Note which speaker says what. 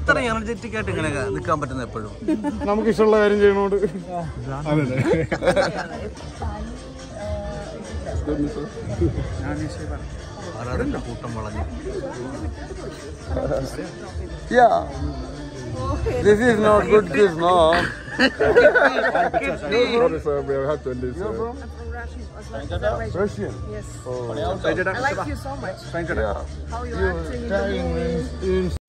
Speaker 1: ഇത്ര എനർജറ്റിക് ആയിട്ട് ഇങ്ങനെ നിൽക്കാൻ പറ്റുന്ന എപ്പോഴും
Speaker 2: നമുക്ക് ഇഷ്ടമുള്ള കാര്യം ചെയ്യണോണ്ട്.
Speaker 1: കൂട്ടം വളഞ്ഞു.
Speaker 2: Yeah. This is not good kiss, no. Sorry, sir, we have to leave. You're from? I'm from Russian.
Speaker 3: Yes.
Speaker 2: Oh.
Speaker 3: I like you so much.
Speaker 2: Yeah.
Speaker 3: How you acting in the movie.